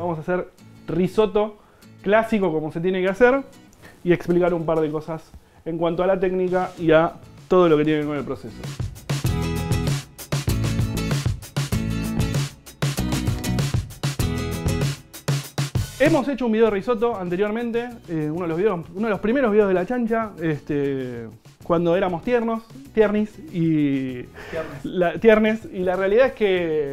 Vamos a hacer risotto clásico como se tiene que hacer y explicar un par de cosas en cuanto a la técnica y a todo lo que tiene que ver con el proceso. Hemos hecho un video de risotto anteriormente, uno de los primeros videos de La Chancha, cuando éramos tiernis, y la realidad es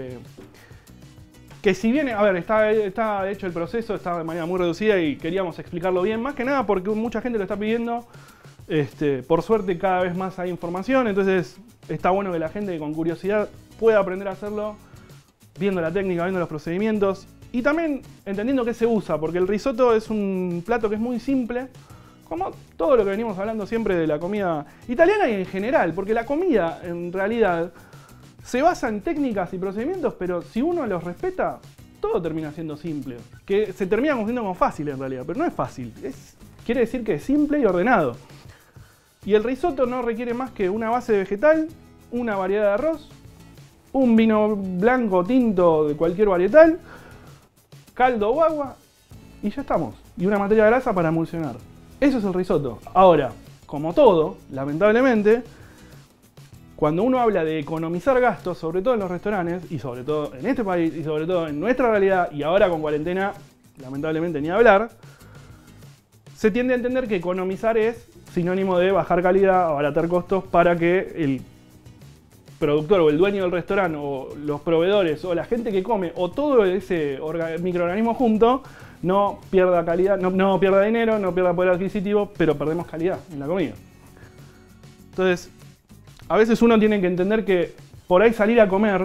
que si bien, a ver, está hecho el proceso, está de manera muy reducida y queríamos explicarlo bien, más que nada porque mucha gente lo está pidiendo. Por suerte cada vez más hay información, entonces está bueno que la gente con curiosidad pueda aprender a hacerlo viendo la técnica, viendo los procedimientos y también entendiendo qué se usa, porque el risotto es un plato que es muy simple, como todo lo que venimos hablando siempre de la comida italiana y en general, porque la comida en realidad se basa en técnicas y procedimientos, pero si uno los respeta, todo termina siendo simple, que se termina confundiendo como fácil en realidad, pero no es fácil, quiere decir que es simple y ordenado. Y el risotto no requiere más que una base vegetal, una variedad de arroz, un vino blanco tinto de cualquier varietal, caldo o agua y ya estamos. Y una materia grasa para emulsionar. Eso es el risotto. Ahora, como todo, lamentablemente, cuando uno habla de economizar gastos, sobre todo en los restaurantes, y sobre todo en este país, y sobre todo en nuestra realidad, y ahora con cuarentena, lamentablemente ni hablar, se tiende a entender que economizar es sinónimo de bajar calidad, abaratar costos para que el productor o el dueño del restaurante o los proveedores o la gente que come o todo ese microorganismo junto no pierda calidad, no pierda dinero, no pierda poder adquisitivo, pero perdemos calidad en la comida. Entonces, a veces uno tiene que entender que por ahí salir a comer,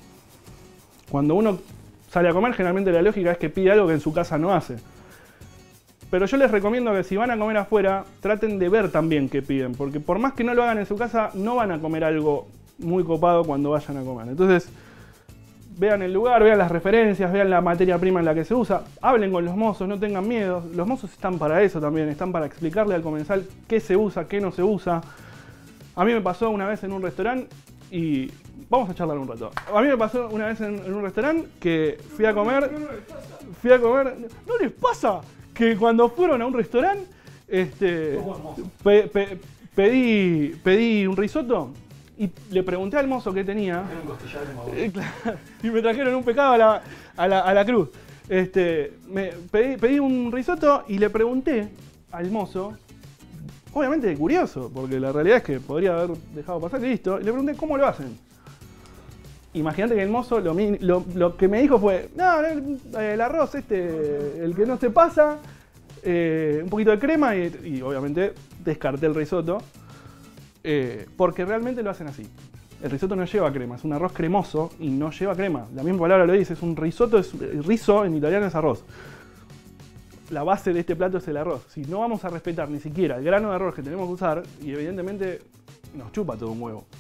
cuando uno sale a comer generalmente la lógica es que pide algo que en su casa no hace. Pero yo les recomiendo que si van a comer afuera, traten de ver también qué piden, porque por más que no lo hagan en su casa, no van a comer algo muy copado cuando vayan a comer. Entonces, vean el lugar, vean las referencias, vean la materia prima en la que se usa, hablen con los mozos, no tengan miedo. Los mozos están para eso también, están para explicarle al comensal qué se usa, qué no se usa. A mí me pasó una vez en un restaurante y... Vamos a charlar un rato. A mí me pasó una vez en un restaurante que fui a comer... ¿No les pasa? Que cuando fueron a un restaurante, pedí un risotto y le pregunté al mozo qué tenía. Y me trajeron un pecado a la cruz. Pedí un risotto y le pregunté al mozo, obviamente curioso, porque la realidad es que podría haber dejado pasar y listo, y le pregunté cómo lo hacen. Imagínate que el mozo lo que me dijo fue, no, el arroz el que no se pasa, un poquito de crema y obviamente descarté el risotto, porque realmente lo hacen así. El risotto no lleva crema, es un arroz cremoso y no lleva crema. La misma palabra lo dice, es un risotto, riso en italiano es arroz. La base de este plato es el arroz. Si no vamos a respetar ni siquiera el grano de arroz que tenemos que usar, y evidentemente nos chupa todo un huevo.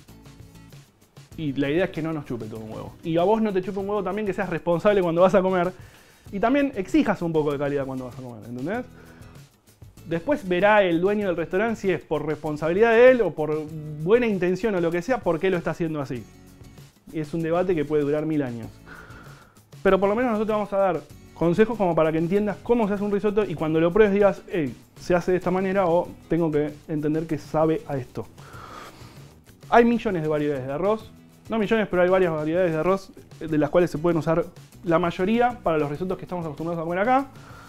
Y la idea es que no nos chupe todo un huevo. Y a vos no te chupe un huevo también, que seas responsable cuando vas a comer. Y también exijas un poco de calidad cuando vas a comer, ¿entendés? Después verá el dueño del restaurante si es por responsabilidad de él o por buena intención o lo que sea, por qué lo está haciendo así. Y es un debate que puede durar 1000 años. Pero por lo menos nosotros vamos a dar consejos como para que entiendas cómo se hace un risotto y cuando lo pruebes digas, hey, se hace de esta manera o tengo que entender que sabe a esto. Hay millones de variedades de arroz. No millones, pero hay varias variedades de arroz de las cuales se pueden usar la mayoría para los risottos que estamos acostumbrados a comer acá.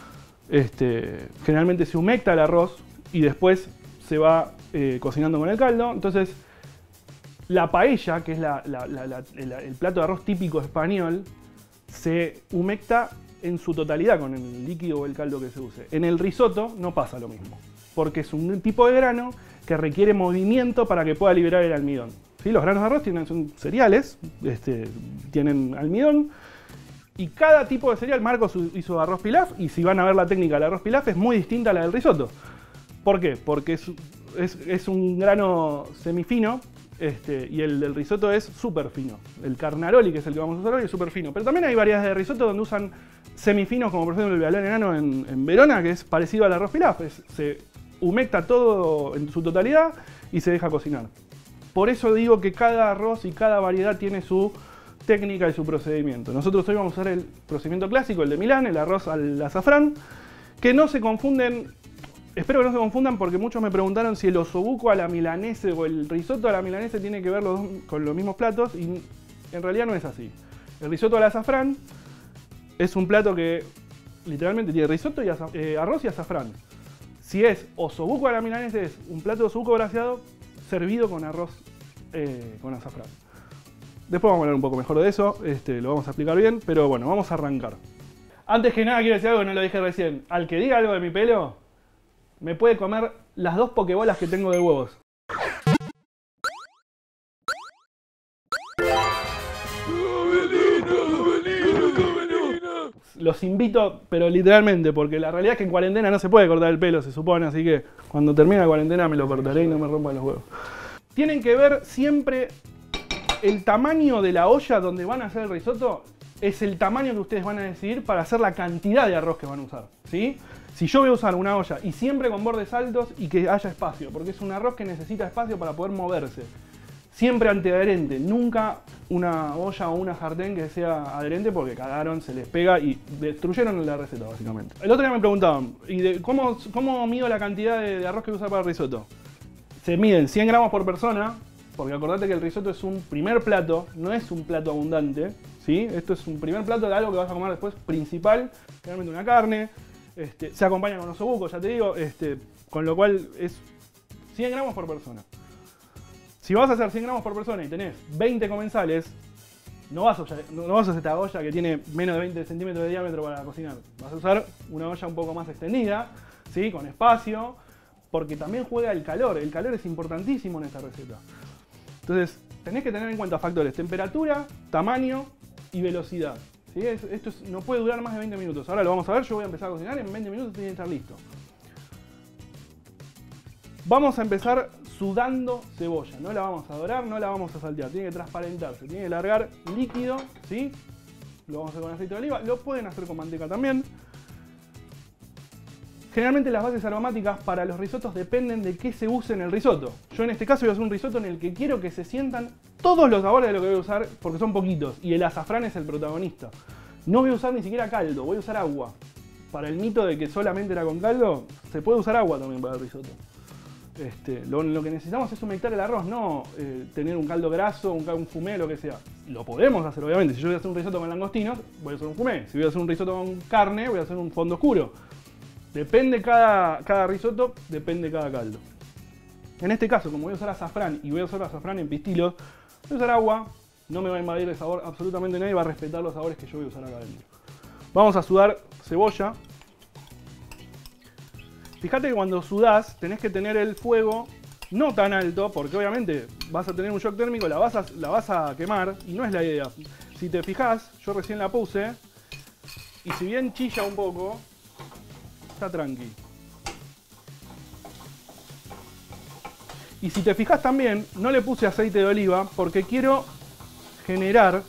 Generalmente se humecta el arroz y después se va cocinando con el caldo. Entonces, la paella, que es el plato de arroz típico español, se humecta en su totalidad con el líquido o el caldo que se use. En el risotto no pasa lo mismo, porque es un tipo de grano que requiere movimiento para que pueda liberar el almidón. ¿Sí? Los granos de arroz son cereales, tienen almidón, y cada tipo de cereal, Marcos hizo arroz pilaf, y si van a ver la técnica del arroz pilaf es muy distinta a la del risotto. ¿Por qué? Porque es un grano semifino, y el del risotto es súper fino. El carnaroli, que es el que vamos a usar hoy, es súper fino. Pero también hay variedades de risotto donde usan semifinos, como por ejemplo el vialón enano en Verona, que es parecido al arroz pilaf. Se humecta todo en su totalidad y se deja cocinar. Por eso digo que cada arroz y cada variedad tiene su técnica y su procedimiento. Nosotros hoy vamos a usar el procedimiento clásico, el de Milán, el arroz al azafrán, que no se confunden, espero que no se confundan porque muchos me preguntaron si el osobuco a la milanese o el risotto a la milanese tiene que ver con los mismos platos y en realidad no es así. El risotto al azafrán es un plato que literalmente tiene risotto y arroz y azafrán. Si es osobuco a la milanese es un plato de osobuco braseado servido con arroz con azafrán. Después vamos a hablar un poco mejor de eso, lo vamos a explicar bien, pero bueno, vamos a arrancar. Antes que nada quiero decir algo que no lo dije recién. Al que diga algo de mi pelo, me puede comer las 2 pokebolas que tengo de huevos. Los invito, pero literalmente, porque la realidad es que en cuarentena no se puede cortar el pelo, se supone, así que cuando termine la cuarentena me lo cortaré y no me rompan los huevos. Tienen que ver siempre el tamaño de la olla donde van a hacer el risotto, es el tamaño que ustedes van a decidir para hacer la cantidad de arroz que van a usar, ¿sí? Si yo voy a usar una olla y siempre con bordes altos y que haya espacio, porque es un arroz que necesita espacio para poder moverse. Siempre antiadherente, nunca una olla o una sartén que sea adherente porque cagaron, se les pega y destruyeron la receta básicamente. El otro día me preguntaban, ¿cómo mido la cantidad de arroz que voy a usar para el risotto? Se miden 100 gramos por persona, porque acordate que el risotto es un primer plato, no es un plato abundante, ¿sí? Esto es un primer plato de algo que vas a comer después principal, generalmente una carne, se acompaña con osobuco, ya te digo, con lo cual es 100 gramos por persona. Si vas a hacer 100 gramos por persona y tenés 20 comensales, no vas a usar esta olla que tiene menos de 20 centímetros de diámetro para cocinar. Vas a usar una olla un poco más extendida, ¿sí? Con espacio, porque también juega el calor. El calor es importantísimo en esta receta. Entonces, tenés que tener en cuenta factores: temperatura, tamaño y velocidad. ¿Sí? Esto no puede durar más de 20 minutos. Ahora lo vamos a ver, yo voy a empezar a cocinar, en 20 minutos tiene que estar listo. Vamos a empezar sudando cebolla, no la vamos a dorar, no la vamos a saltear, tiene que transparentarse, tiene que largar líquido, ¿sí? Lo vamos a hacer con aceite de oliva, lo pueden hacer con manteca también. Generalmente las bases aromáticas para los risotos dependen de qué se use en el risotto. Yo en este caso voy a hacer un risotto en el que quiero que se sientan todos los sabores de lo que voy a usar, porque son poquitos, y el azafrán es el protagonista. No voy a usar ni siquiera caldo, voy a usar agua. Para el mito de que solamente era con caldo, se puede usar agua también para el risotto. Lo que necesitamos es humectar el arroz, no tener un caldo graso, un fumé, lo que sea. Lo podemos hacer, obviamente. Si yo voy a hacer un risotto con langostinos, voy a hacer un fumé. Si voy a hacer un risotto con carne, voy a hacer un fondo oscuro. Depende cada risotto, depende cada caldo. En este caso, como voy a usar azafrán y voy a usar azafrán en pistilos, voy a usar agua, no me va a invadir el sabor absolutamente nadie, va a respetar los sabores que yo voy a usar acá adentro. Vamos a sudar cebolla. Fíjate que cuando sudás tenés que tener el fuego no tan alto, porque obviamente vas a tener un shock térmico, la vas a quemar y no es la idea. Si te fijás, yo recién la puse y si bien chilla un poco, está tranqui. Y si te fijas también, no le puse aceite de oliva porque quiero generar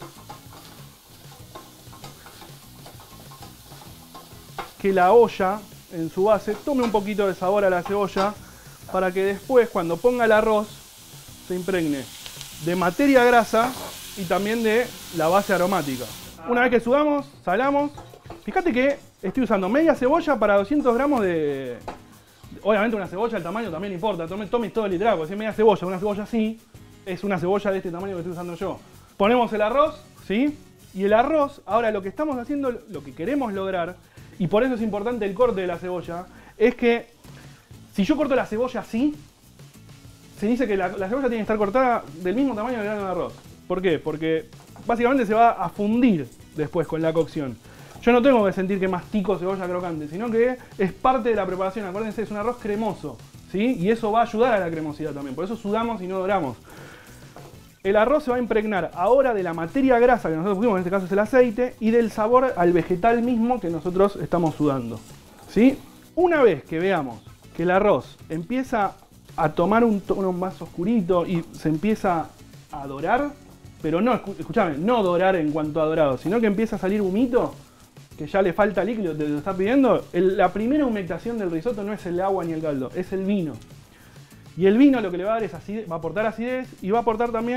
que la olla en su base tome un poquito de sabor a la cebolla para que después cuando ponga el arroz se impregne de materia grasa y también de la base aromática. Una vez que sudamos, salamos. Fíjate que estoy usando media cebolla para 200 gramos de... Obviamente una cebolla, el tamaño también importa. Tomes todo literal, porque si es media cebolla, una cebolla así, es una cebolla de este tamaño que estoy usando yo. Ponemos el arroz, ¿sí? Y el arroz, ahora lo que estamos haciendo, lo que queremos lograr, y por eso es importante el corte de la cebolla, es que si yo corto la cebolla así, se dice que la cebolla tiene que estar cortada del mismo tamaño del grano de arroz. ¿Por qué? Porque básicamente se va a fundir después con la cocción. Yo no tengo que sentir que mastico cebolla crocante, sino que es parte de la preparación. Acuérdense, es un arroz cremoso, ¿sí? Y eso va a ayudar a la cremosidad también. Por eso sudamos y no doramos. El arroz se va a impregnar ahora de la materia grasa que nosotros pusimos, en este caso es el aceite, y del sabor al vegetal mismo que nosotros estamos sudando, ¿sí? Una vez que veamos que el arroz empieza a tomar un tono más oscurito y se empieza a dorar, pero no, escúchame, no dorar en cuanto a dorado, sino que empieza a salir humito, que ya le falta líquido, te lo está pidiendo, la primera humectación del risotto no es el agua ni el caldo, es el vino. Y el vino lo que le va a dar es acidez, va a aportar acidez y va a aportar también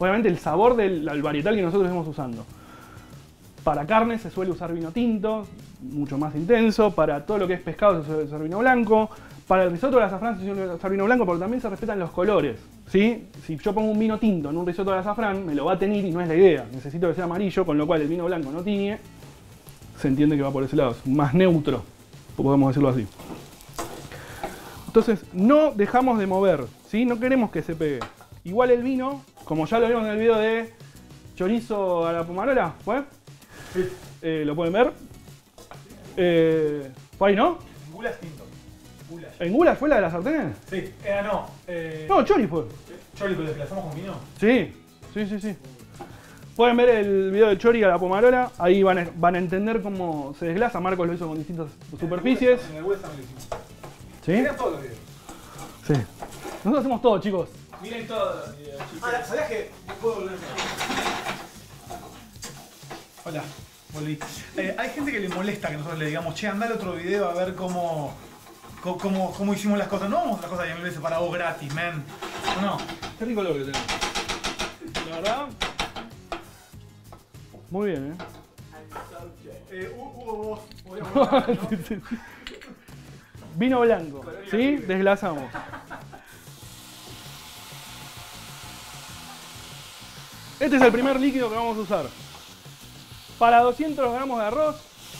obviamente el sabor del varietal que nosotros estamos usando. Para carne se suele usar vino tinto, mucho más intenso. Para todo lo que es pescado se suele usar vino blanco. Para el risotto de azafrán se suele usar vino blanco, pero también se respetan los colores, ¿sí? Si yo pongo un vino tinto en un risotto de azafrán, me lo va a teñir y no es la idea. Necesito que sea amarillo, con lo cual el vino blanco no tiñe. Se entiende que va por ese lado, es más neutro, podemos decirlo así. Entonces, no dejamos de mover, ¿sí? No queremos que se pegue. Igual el vino, como ya lo vimos en el video de chorizo a la pomarola, ¿fue? Sí. ¿Lo pueden ver? ¿Fue ahí, no? Gulas tinto. Gulas. ¿En Gulas fue la de las sartenes? Sí, no. No, chori fue. Chori, ¿lo desplazamos con vino? Sí, sí, sí, sí. Pueden ver el video del chori a la pomarola, ahí van a entender cómo se desglasa. Marcos lo hizo con distintas superficies. En el Gulas también lo hicimos. ¿Sí? Miren todos los videos. Sí. Nosotros hacemos todo, chicos. Miren todos los videos, chicos. ¿Sabías que puedo volver? Hola, volví. Hay gente que le molesta que nosotros le digamos, che, anda al otro video a ver cómo hicimos las cosas. No vamos a hacer las cosas 10.000 veces para vos gratis, man. No. Qué rico lo que tenemos. La verdad. Muy bien, Hugo, vos podríamos ¿no? Sí, sí. Vino blanco, ¿sí? Desglasamos. Este es el primer líquido que vamos a usar. Para 200 gramos de arroz,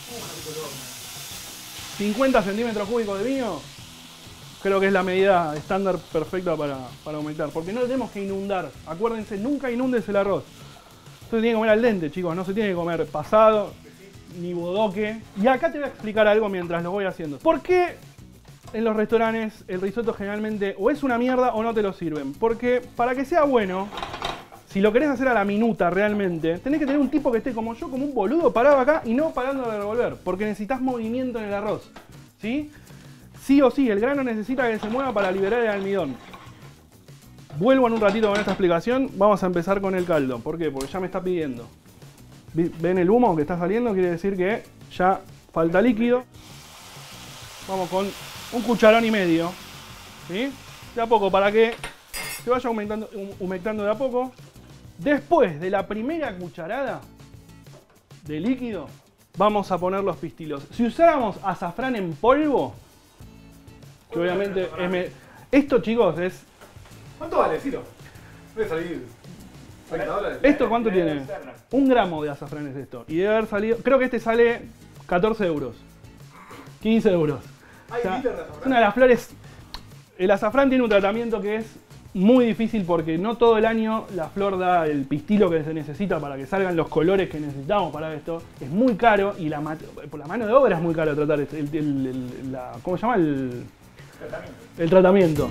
50 centímetros cúbicos de vino, creo que es la medida estándar perfecta para aumentar. Porque no lo tenemos que inundar. Acuérdense, nunca inundes el arroz. Esto se tiene que comer al dente, chicos. No se tiene que comer pasado, ni bodoque. Y acá te voy a explicar algo mientras lo voy haciendo. ¿Por qué en los restaurantes el risotto generalmente o es una mierda o no te lo sirven? Porque para que sea bueno, si lo querés hacer a la minuta realmente, tenés que tener un tipo que esté como yo, como un boludo parado acá y no parando de revolver. Porque necesitas movimiento en el arroz, ¿sí? Sí o sí, el grano necesita que se mueva para liberar el almidón. Vuelvo en un ratito con esta explicación. Vamos a empezar con el caldo. ¿Por qué? Porque ya me está pidiendo. ¿Ven el humo que está saliendo? Quiere decir que ya falta líquido. Vamos con un cucharón y medio, ¿sí? De a poco, para que se vaya humectando de a poco. Después de la primera cucharada de líquido, vamos a poner los pistilos. Si usáramos azafrán en polvo, que obviamente es... Esto, chicos, es... ¿Cuánto vale? Decilo. Debe salir $30. ¿Esto cuánto tiene? 1 gramo de azafrán es esto. Y debe haber salido... Creo que este sale 14 euros. 15 euros. O sea, es una de las flores... El azafrán tiene un tratamiento que es muy difícil porque no todo el año la flor da el pistilo que se necesita para que salgan los colores que necesitamos para esto. Es muy caro y por la mano de obra es muy caro tratar ¿cómo se llama? El tratamiento.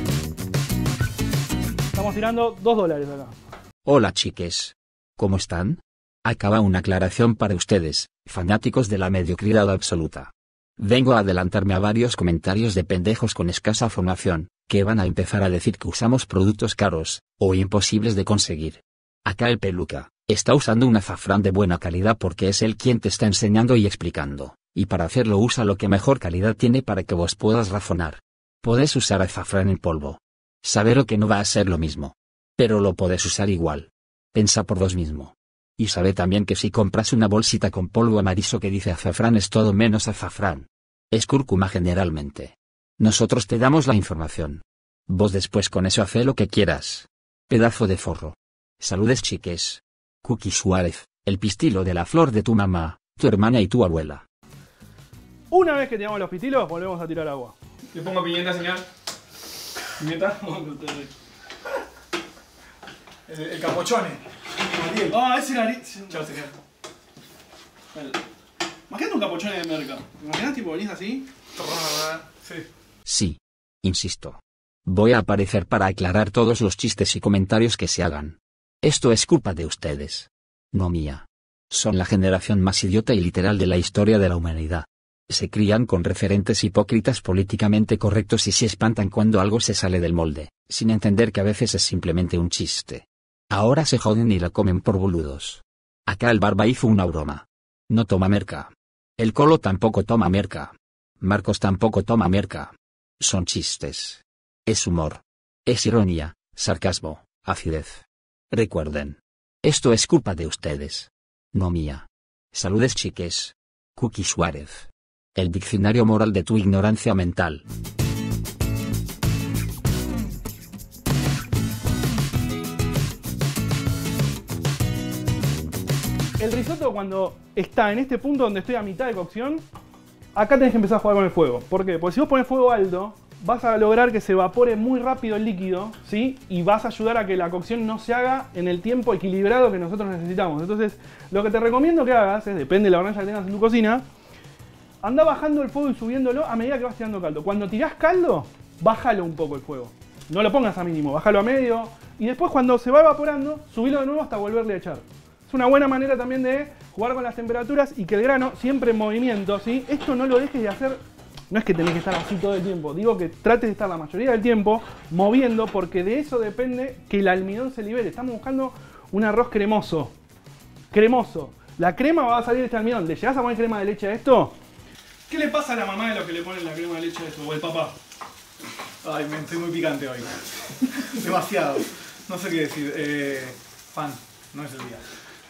Estamos tirando $2 acá. Hola chiques. ¿Cómo están? Acaba una aclaración para ustedes, fanáticos de la mediocridad absoluta. Vengo a adelantarme a varios comentarios de pendejos con escasa formación, que van a empezar a decir que usamos productos caros, o imposibles de conseguir. Acá el peluca, está usando un azafrán de buena calidad porque es él quien te está enseñando y explicando, y para hacerlo usa lo que mejor calidad tiene para que vos puedas razonar. Podés usar azafrán en polvo. Sabero que no va a ser lo mismo. Pero lo podés usar igual. Pensa por vos mismo. Y sabe también que si compras una bolsita con polvo amarillo que dice azafrán es todo menos azafrán. Es cúrcuma generalmente. Nosotros te damos la información. Vos después con eso hace lo que quieras. Pedazo de forro. Saludes chiques. Cookie Suárez, el pistilo de la flor de tu mamá, tu hermana y tu abuela. Una vez que tiramos los pistilos, volvemos a tirar agua. Le pongo pimienta, señor. ¿Pimienta? El capochone. Ah, ese era... Chao, señor. Imagínate un capuchón de merca. ¿Imaginas tipo venís así? Sí. Sí. Insisto. Voy a aparecer para aclarar todos los chistes y comentarios que se hagan. Esto es culpa de ustedes. No mía. Son la generación más idiota y literal de la historia de la humanidad. Se crían con referentes hipócritas políticamente correctos y se espantan cuando algo se sale del molde, sin entender que a veces es simplemente un chiste. Ahora se joden y la comen por boludos. Acá el Barba hizo una broma. No toma merca. El Colo tampoco toma merca. Marcos tampoco toma merca. Son chistes. Es humor. Es ironía, sarcasmo, acidez. Recuerden. Esto es culpa de ustedes. No mía. Saludes, chiques. Cookie Suárez. El diccionario moral de tu ignorancia mental. El risotto, cuando está en este punto donde estoy a mitad de cocción, acá tenés que empezar a jugar con el fuego. ¿Por qué? Porque si vos pones fuego alto, vas a lograr que se evapore muy rápido el líquido, ¿sí? Y vas a ayudar a que la cocción no se haga en el tiempo equilibrado que nosotros necesitamos. Entonces, lo que te recomiendo que hagas, depende de la hornalla que tengas en tu cocina, anda bajando el fuego y subiéndolo a medida que vas tirando caldo. Cuando tirás caldo, bájalo un poco el fuego. No lo pongas a mínimo, bájalo a medio. Y después, cuando se va evaporando, subilo de nuevo hasta volverle a echar. Es una buena manera también de jugar con las temperaturas y que el grano siempre en movimiento, ¿sí? Esto no lo dejes de hacer, no es que tenés que estar así todo el tiempo, digo que trates de estar la mayoría del tiempo moviendo, porque de eso depende que el almidón se libere. Estamos buscando un arroz cremoso. Cremoso. La crema va a salir de este almidón. ¿Le llegás a poner crema de leche a esto? ¿Qué le pasa a la mamá de lo que le ponen la crema de leche a esto? O el papá. Ay, estoy muy picante hoy. Demasiado. No sé qué decir. Pan, no es el día.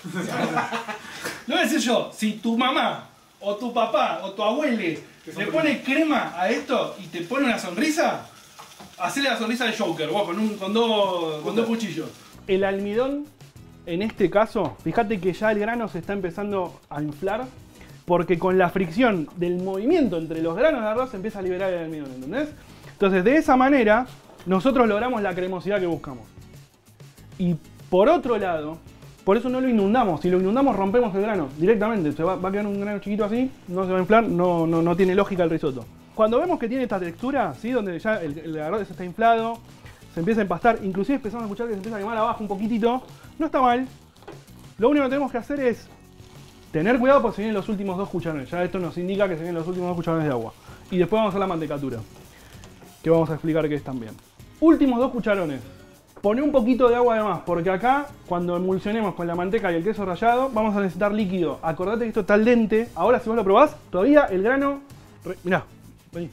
Lo voy a decir yo, si tu mamá, o tu papá, o tu abuele le pone crema a esto y te pone una sonrisa, hacele la sonrisa de Joker, vos, con dos cuchillos. El almidón, en este caso, fíjate que ya el grano se está empezando a inflar, porque con la fricción del movimiento entre los granos de arroz se empieza a liberar el almidón, ¿entendés? Entonces, de esa manera, nosotros logramos la cremosidad que buscamos. Y por otro lado, por eso no lo inundamos. Si lo inundamos, rompemos el grano directamente. Se va a quedar un grano chiquito así, no se va a inflar, no tiene lógica el risotto. Cuando vemos que tiene esta textura, ¿sí? Donde ya el arroz está inflado, se empieza a empastar, inclusive empezamos a escuchar que se empieza a quemar abajo un poquitito, no está mal. Lo único que tenemos que hacer es tener cuidado porque se vienen los últimos 2 cucharones. Ya esto nos indica que se vienen los últimos 2 cucharones de agua. Y después vamos a hacer la mantecatura, que vamos a explicar qué es también. Últimos 2 cucharones. Poné un poquito de agua de más, porque acá, cuando emulsionemos con la manteca y el queso rallado, vamos a necesitar líquido. Acordate que esto está al dente. Ahora, si vos lo probás, todavía el grano... Mirá, vení.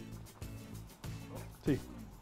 Sí.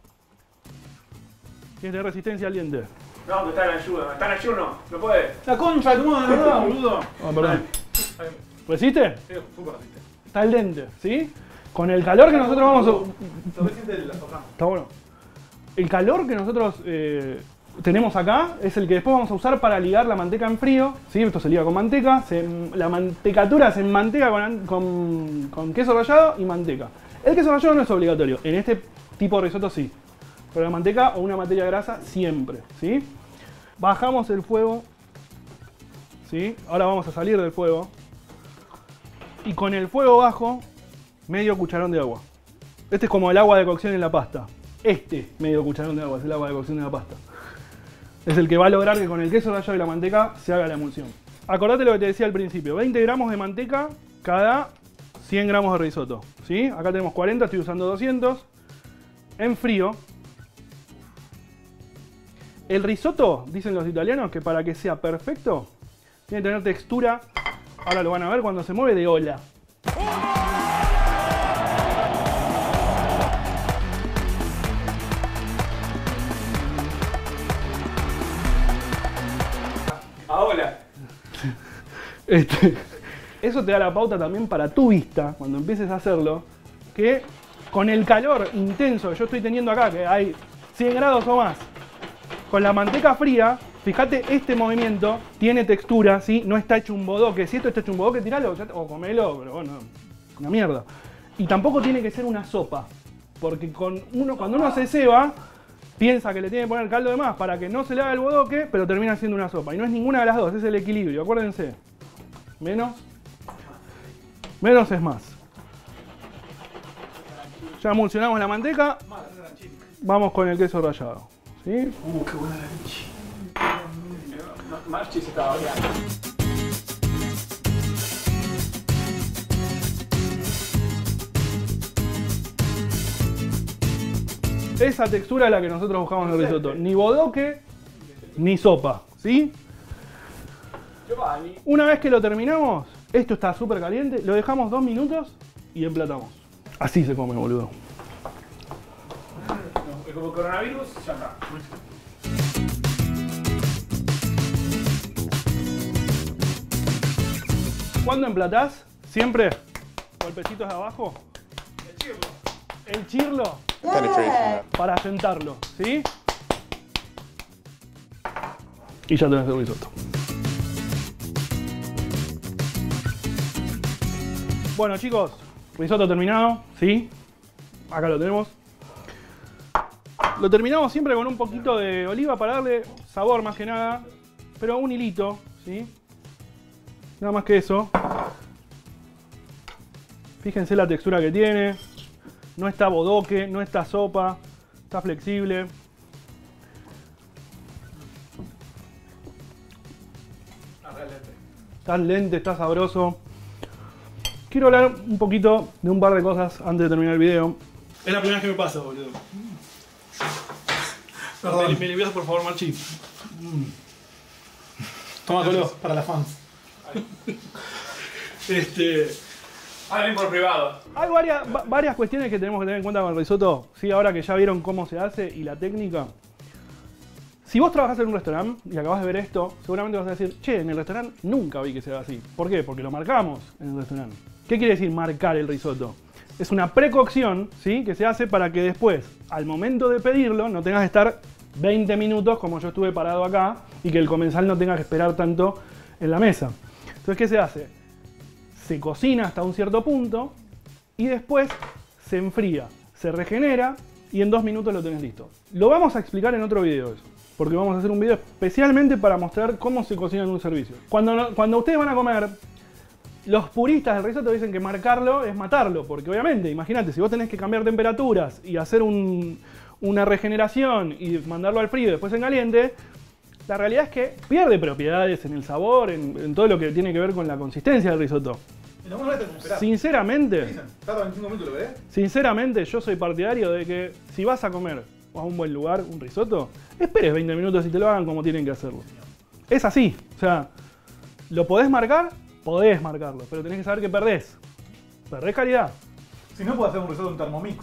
Tiene resistencia al diente. No, que está en ayuda, está en ayuno, no puede. La concha de tu madre, ¿verdad, boludo? Ah, perdón. ¿Resiste? Sí, súper resiste. Está al dente, ¿sí? Con el calor que nosotros vamos a... Se resiente la soja. Está bueno. El calor que nosotros tenemos acá es el que después vamos a usar para ligar la manteca en frío, ¿sí? Esto se liga con manteca, la mantecatura se enmanteca con queso rallado y manteca. El queso rallado no es obligatorio, en este tipo de risotto sí, pero la manteca o una materia grasa siempre, ¿sí? Bajamos el fuego, ¿sí? Ahora vamos a salir del fuego y con el fuego bajo, medio cucharón de agua. Este es como el agua de cocción en la pasta. Este medio cucharón de agua es el agua de cocción de la pasta. Es el que va a lograr que con el queso rallado y la manteca se haga la emulsión. Acordate lo que te decía al principio, 20 gramos de manteca cada 100 gramos de risotto, ¿sí? Acá tenemos 40, estoy usando 200. En frío. El risotto, dicen los italianos, que para que sea perfecto, tiene que tener textura, ahora lo van a ver cuando se mueve, de ola. Ahora. Eso te da la pauta también para tu vista, cuando empieces a hacerlo, que con el calor intenso que yo estoy teniendo acá, que hay 100 grados o más, con la manteca fría, fíjate, este movimiento tiene textura, ¿sí? No está hecho un bodoque. Si esto está hecho un bodoque, tiralo o comelo, pero bueno, una mierda. Y tampoco tiene que ser una sopa, porque cuando uno se ceba, piensa que le tiene que poner caldo de más para que no se le haga el bodoque, pero termina siendo una sopa. Y no es ninguna de las dos, es el equilibrio, acuérdense. Menos es más. Ya emulsionamos la manteca, vamos con el queso rallado, ¿sí? Qué buena la leche. Marchi se estaba bañando. Esa textura es la que nosotros buscamos en el risotto. Ni bodoque, ni sopa, ¿sí? Giovanni. Una vez que lo terminamos, esto está súper caliente, lo dejamos 2 minutos y emplatamos. Así se come, boludo. Como coronavirus, ya está. ¿Cuándo emplatás? Siempre. Golpecitos de abajo. El chirlo. Para sentarlo, ¿sí? Y ya tenés el risotto. Bueno chicos, risotto terminado, ¿sí? Acá lo tenemos. Lo terminamos siempre con un poquito de oliva para darle sabor más que nada, pero un hilito, ¿sí? Nada más que eso. Fíjense la textura que tiene. No está bodoque, no está sopa, está flexible. Está lente, está sabroso. Quiero hablar un poquito de un par de cosas antes de terminar el video. Es la primera vez que me pasa, boludo. Perdón. Me limpias por favor, Marchi. Toma color para las fans. Hablen por privado. Hay varias cuestiones que tenemos que tener en cuenta con el risotto. Sí, ahora que ya vieron cómo se hace y la técnica. Si vos trabajás en un restaurante y acabás de ver esto, seguramente vas a decir, che, en el restaurante nunca vi que se haga así. ¿Por qué? Porque lo marcamos en el restaurante. ¿Qué quiere decir marcar el risotto? Es una precocción, ¿sí? Que se hace para que después, al momento de pedirlo, no tengas que estar 20 minutos como yo estuve parado acá y que el comensal no tenga que esperar tanto en la mesa. Entonces, ¿qué se hace? Se cocina hasta un cierto punto y después se enfría, se regenera y en 2 minutos lo tenés listo. Lo vamos a explicar en otro video eso, porque vamos a hacer un video especialmente para mostrar cómo se cocina en un servicio. Cuando ustedes van a comer, los puristas del risotto dicen que marcarlo es matarlo, porque obviamente, imagínate, si vos tenés que cambiar temperaturas y hacer una regeneración y mandarlo al frío y después en caliente, la realidad es que pierde propiedades en el sabor, en todo lo que tiene que ver con la consistencia del risotto. Sinceramente, Tarda 25 minutos, ¿lo ves? sinceramente yo soy partidario de que si vas a comer a un buen lugar un risotto, esperes 20 minutos y te lo hagan como tienen que hacerlo. Es así, o sea, ¿lo podés marcar? Podés marcarlo, pero tenés que saber que perdés. Perdés calidad. Si no, puedo hacer un risotto en Thermomix.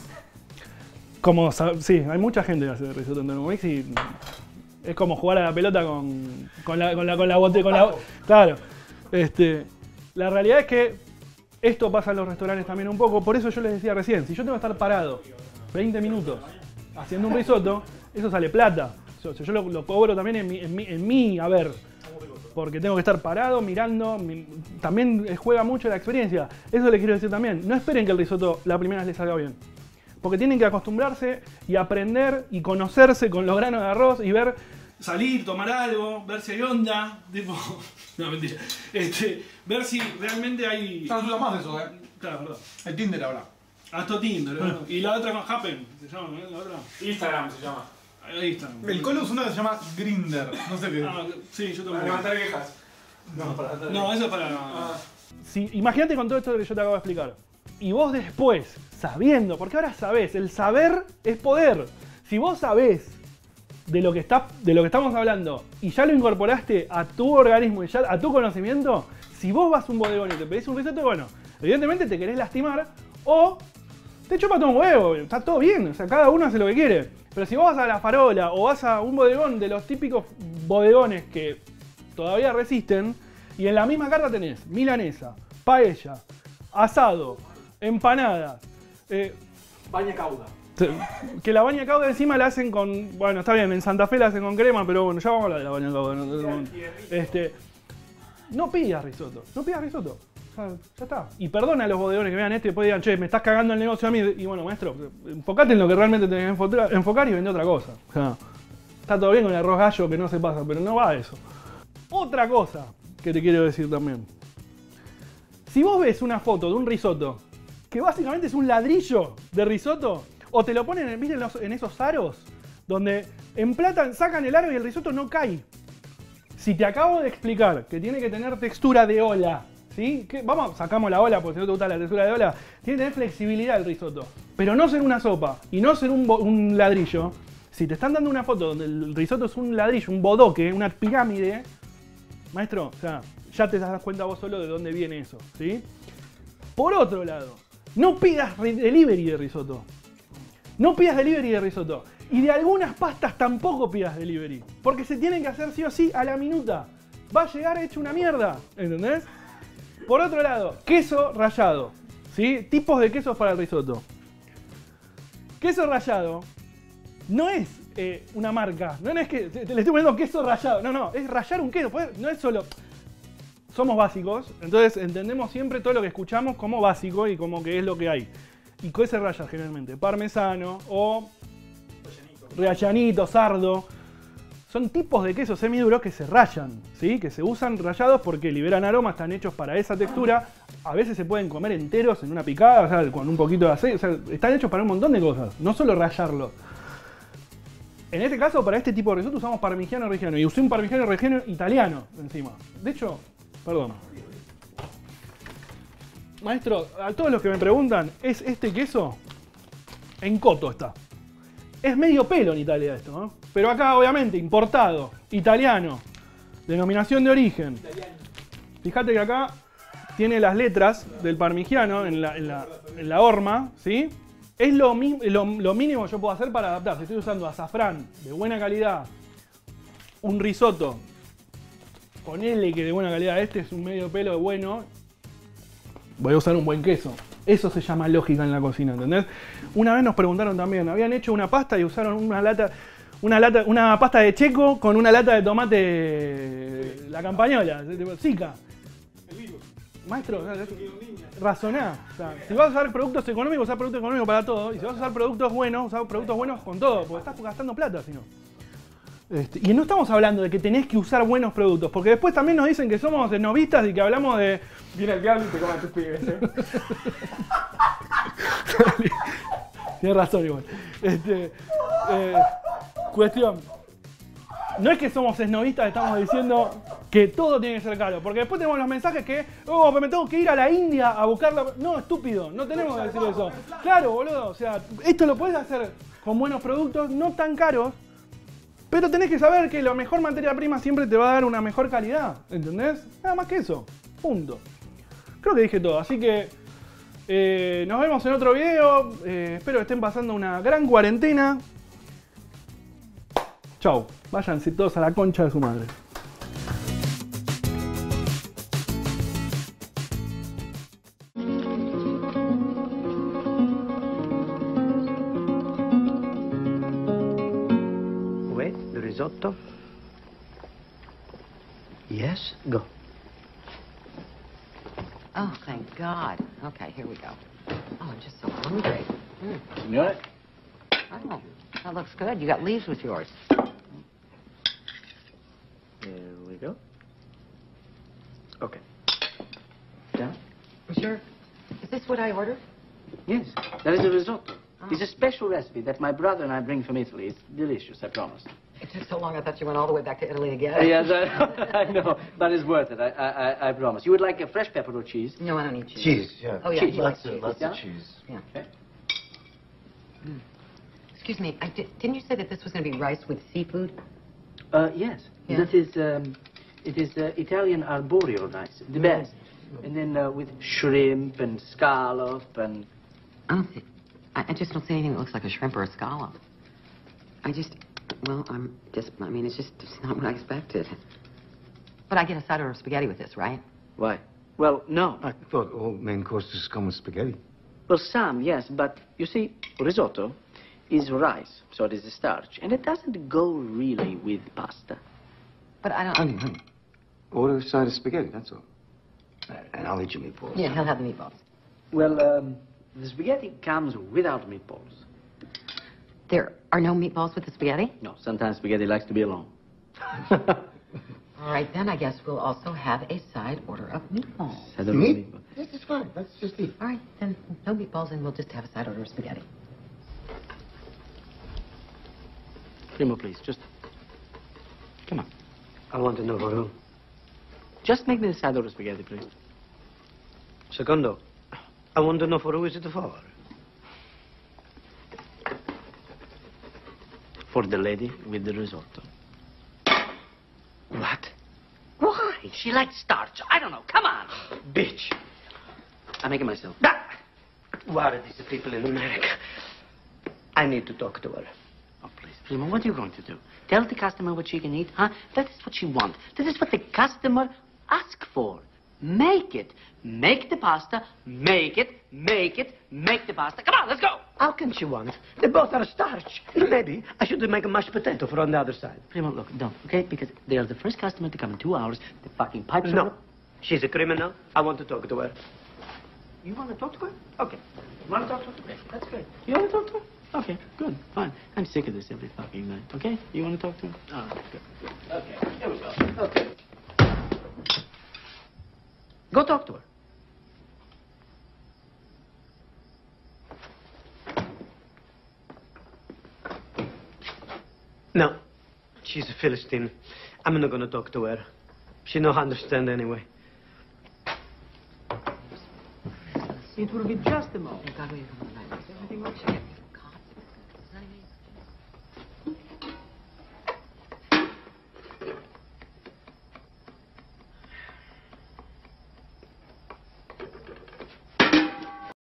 Sí, hay mucha gente que hace risotto en Thermomix y es como jugar a la pelota con la botella. Claro. La realidad es que esto pasa en los restaurantes también un poco, por eso yo les decía recién, si yo tengo que estar parado 20 minutos haciendo un risotto, eso sale plata. O sea, yo lo cobro también en mi haber. Porque tengo que estar parado, mirando, también juega mucho la experiencia. Eso les quiero decir también, no esperen que el risotto la primera vez les salga bien. Porque tienen que acostumbrarse y aprender y conocerse con los granos de arroz y ver, salir, tomar algo, ver si hay onda, tipo... No, mentira. Ver si realmente hay... No usa más de eso, Claro, verdad. El Tinder ahora. Hasta Tinder, ¿no? Y la otra con Happen, se llama, ¿no? La otra. Instagram se llama. Ahí está. El Colo usa una que se llama Grindr. No sé qué. Sí, yo Para también. levantar viejas. No, para atrás. No, eso es para... Imagínate con todo esto que yo te acabo de explicar. Y vos después, sabiendo, porque ahora sabés, el saber es poder. Si vos sabés de lo que estamos hablando y ya lo incorporaste a tu organismo y ya a tu conocimiento, si vos vas a un bodegón y te pedís un risotto, bueno, evidentemente te querés lastimar o te chupa todo un huevo, está todo bien, o sea, cada uno hace lo que quiere. Pero si vos vas a La Farola o vas a un bodegón de los típicos bodegones que todavía resisten y en la misma carta tenés milanesa, paella, asado, empanadas, Baña cauda. que la baña cauda encima la hacen con... Bueno, está bien, en Santa Fe la hacen con crema, pero bueno, ya vamos a hablar de la baña cauda. No pidas risotto, no pidas risotto. O sea, ya está. Y perdona a los bodegones que vean esto y después digan, che, me estás cagando el negocio a mí. Y bueno, maestro, enfocate en lo que realmente tenés que enfocar y vende otra cosa. O sea, está todo bien con el arroz gallo que no se pasa, pero no va a eso. Otra cosa que te quiero decir también. Si vos ves una foto de un risotto que básicamente es un ladrillo de risotto, o te lo ponen en esos aros donde emplatan, sacan el aro y el risotto no cae. Si te acabo de explicar que tiene que tener textura de ola, ¿sí? Sacamos la ola porque si no te gusta la textura de ola, tiene que tener flexibilidad el risotto, pero no ser una sopa y no ser un ladrillo. Si te están dando una foto donde el risotto es un ladrillo, un bodoque, una pirámide, maestro, o sea, ya te das cuenta vos solo de dónde viene eso, ¿sí? Por otro lado, no pidas delivery de risotto. No pidas delivery de risotto. Y de algunas pastas tampoco pidas delivery. Porque se tienen que hacer sí o sí a la minuta. Va a llegar hecho una mierda. ¿Entendés? Por otro lado, queso rallado. ¿Sí? Tipos de quesos para el risotto. Queso rallado no es una marca. No es que le estoy poniendo queso rallado. No, es rallar un queso. No es solo... Somos básicos, entonces entendemos siempre todo lo que escuchamos como básico y como que es lo que hay. ¿Y qué se raya generalmente? Parmesano o rellanito, sardo. Son tipos de quesos semiduros que se rayan, ¿sí? Que se usan rallados porque liberan aromas, están hechos para esa textura. A veces se pueden comer enteros en una picada, o sea, con un poquito de aceite. O sea, están hechos para un montón de cosas, no solo rallarlo. En este caso, para este tipo de risotto usamos parmigiano reggiano. Y usé un parmigiano reggiano italiano encima. De hecho, perdón. Maestro, a todos los que me preguntan, ¿es este queso? En coto está. Es medio pelo en Italia esto, ¿no? Pero acá, obviamente, importado, italiano, denominación de origen. Fíjate que acá tiene las letras del parmigiano en la horma, ¿sí? Es lo mínimo que yo puedo hacer para adaptar. Si estoy usando azafrán de buena calidad, un risotto, ponele que de buena calidad este es un medio pelo bueno, voy a usar un buen queso. Eso se llama lógica en la cocina, ¿entendés? Una vez nos preguntaron también, habían hecho una pasta y usaron una pasta de checo con una lata de tomate, la campañola, Zika. Maestro, razoná. O sea, si vas a usar productos económicos, usar productos económicos para todo. Y si vas a usar productos buenos, usar productos buenos con todo, porque estás gastando plata, si no. Y no estamos hablando de que tenés que usar buenos productos, porque después también nos dicen que somos esnovistas y que hablamos de... Viene el diablo y te come a tus pibes, ¿eh? Tienes razón igual. Cuestión. No es que somos esnovistas, estamos diciendo que todo tiene que ser caro. Porque después tenemos los mensajes que, oh, me tengo que ir a la India a buscarla. No, estúpido, no tenemos que decir eso. Claro, boludo, o sea, esto lo podés hacer con buenos productos, no tan caros. Pero tenés que saber que la mejor materia prima siempre te va a dar una mejor calidad, ¿entendés? Nada más que eso, punto. Creo que dije todo, así que nos vemos en otro video. Espero que estén pasando una gran cuarentena. Chau, váyanse todos a la concha de su madre. Risotto? Yes, go. Oh, thank God. Okay, here we go. Oh, I'm just so hungry. Signore? Oh, that looks good. You got leaves with yours. Here we go. Okay. Down? Sure. Is this what I ordered? Yes, that is a risotto. It's a special recipe that my brother and I bring from Italy. It's delicious, I promise. It took so long, I thought you went all the way back to Italy again. Yes, I know, but it's worth it, I promise. You would like a fresh pepper or cheese? No, I don't need cheese. Cheese, yeah. Oh, yeah, Cheese. he likes cheese. Lots Yeah? of cheese. Yeah. Okay. Excuse me, didn't you say that this was going to be rice with seafood? Yes. Yeah. That is, it is Italian arboreal rice, the best. And then with shrimp and scallop and... I just don't see anything that looks like a shrimp or a scallop. It's not what I expected. But I get a side order of spaghetti with this, right? Why? Well, no. I thought all main courses come with spaghetti. Well, some, yes, but you see, risotto is rice, so it is a starch, and it doesn't go really with pasta. But I don't... Honey. Order a side of spaghetti, that's all. And I'll eat your meatballs. Yeah, he'll have the meatballs. Well, the spaghetti comes without meatballs. There are no meatballs with the spaghetti? No, sometimes spaghetti likes to be alone. All right, then I guess we'll also have a side order of meatballs. Side of Meat? meatballs. Yes, it's fine. Let's just eat. All right, then no meatballs, and we'll just have a side order of spaghetti. Primo, please, just... Come on. I want to know for who. Just make me the side order of spaghetti, please. Secondo. I want to know for who is it for? For the lady with the risotto. What? Why? She likes starch. I don't know. Come on. Bitch. I make it myself. What are these people in America? I need to talk to her. Oh, please, Primo, what are you going to do? Tell the customer what she can eat, huh? That is what she wants. That is what the customer asks for. Make it. Make the pasta. Make it. Make it. Make the pasta. Come on, let's go. How can she want? They both are starch. Maybe I should make a mashed potato for on the other side. Primo, look, don't, okay? Because they are the first customer to come in 2 hours. The fucking pipes are... No. She's a criminal. I want to talk to her. You want to talk to her? Okay. You want to talk to her? Okay, that's great. You want to talk to her? Okay, good, fine. I'm sick of this every fucking night, okay? You want to talk to her? All right, good. Okay, here we go. Okay. Go talk to her. No, she's a Philistine. I'm not gonna talk to her. She don't understand anyway. It will be just a moment. Everything will change.